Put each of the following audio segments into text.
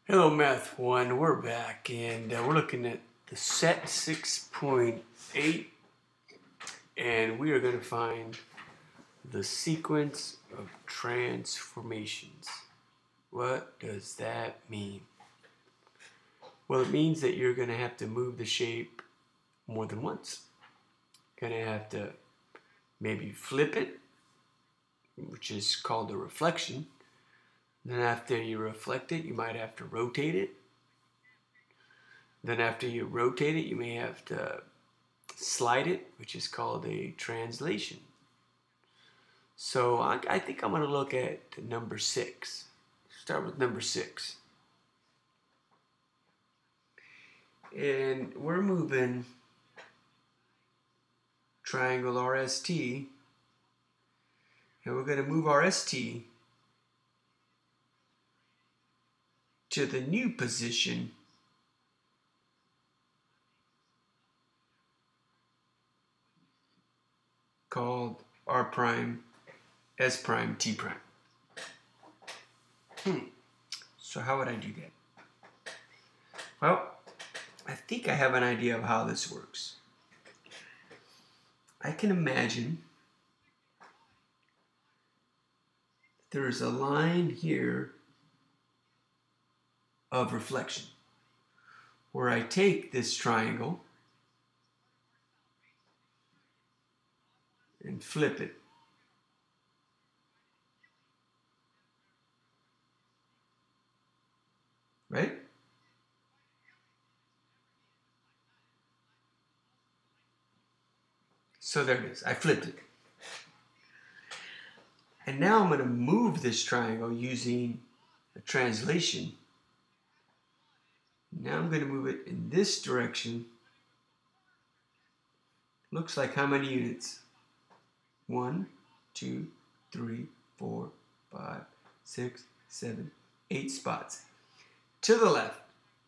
Hello Math 1, we're back and we're looking at the set 6.8 and we are going to find the sequence of transformations. What does that mean? Well, it means that you're going to have to move the shape more than once. You're going to have to maybe flip it, which is called a reflection. Then after you reflect it, you might have to rotate it. Then after you rotate it, you may have to slide it, which is called a translation. So I think I'm going to look at number 6. Start with number 6. And we're moving triangle RST. And we're going to move our ST to the new position called R prime, S prime, T prime. So how would I do that? Well, I think I have an idea of how this works. I can imagine there is a line here of reflection where I take this triangle and flip it. Right? So there it is. I flipped it. And now I'm going to move this triangle using a translation. Now I'm going to move it in this direction. Looks like how many units? 1, 2, 3, 4, 5, 6, 7, 8 spots. To the left.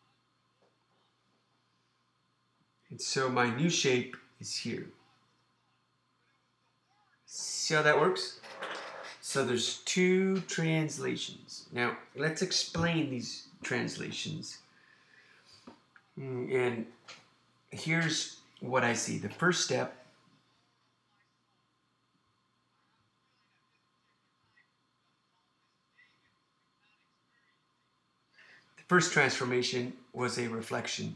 And so my new shape is here. See how that works? So there's 2 translations. Now let's explain these translations. And here's what I see. The first step, the first transformation was a reflection.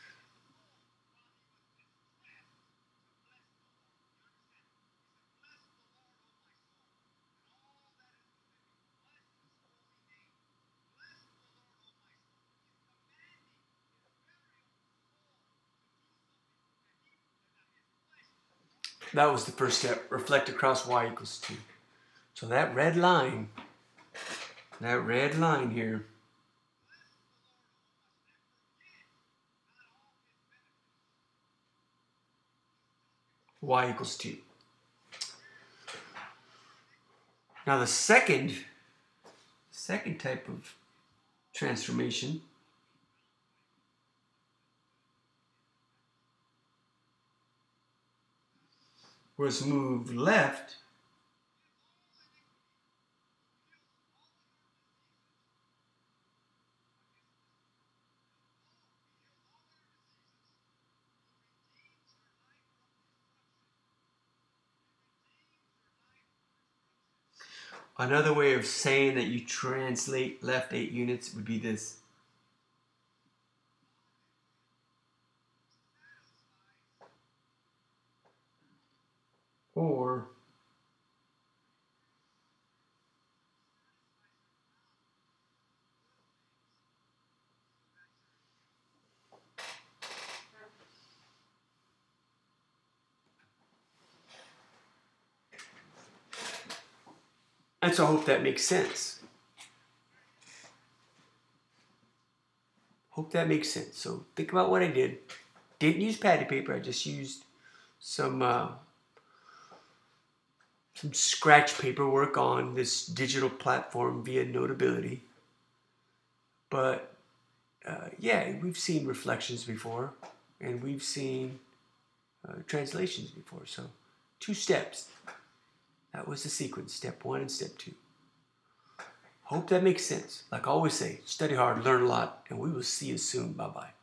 That was the first step. Reflect across y equals 2. So that red line here, y equals 2. Now the second type of transformation was move left Another way of saying that you translate left 8 units would be this. Or and so I hope that makes sense. Hope that makes sense. So think about what I did. Didn't use patty paper. I just used some scratch paperwork on this digital platform via Notability. But yeah, we've seen reflections before, and we've seen translations before. So 2 steps. That was the sequence, step 1 and step 2. Hope that makes sense. Like I always say, study hard, learn a lot, and we will see you soon. Bye-bye.